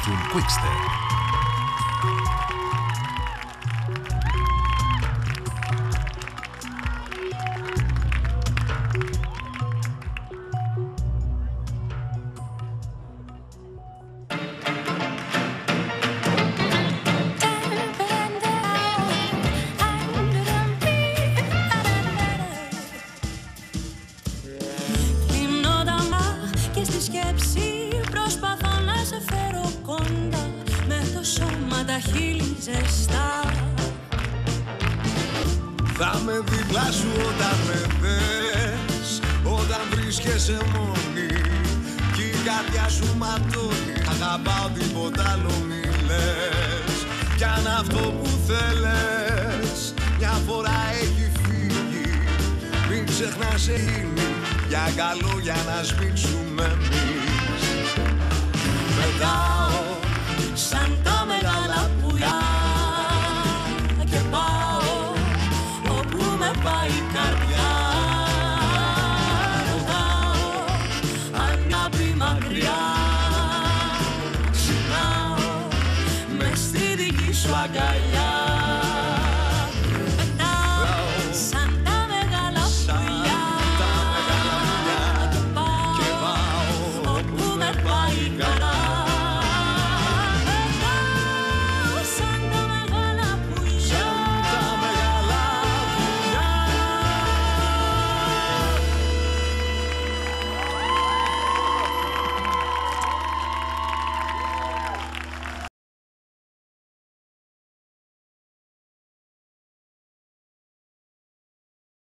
πέφτουν Quickstep. Θα με δίπλα σου όταν με δες, όταν βρίσκεσαι μόνη κι η καρδιά σου ματώνει. Αγαπάω, τίποτα άλλο μη λες. Κι αν αυτό που θέλες μια φορά έχει φύγει, μην ξεχνάς είναι για καλό, για να σμίξουμε εμείς. Πετάω σαν τα μεγάλα πουλιά και πάω όπου με πάει η καρδιά. Ρωτάω αν να πει μακριά, ξυπνάω μες στη δική σου αγκαλιά.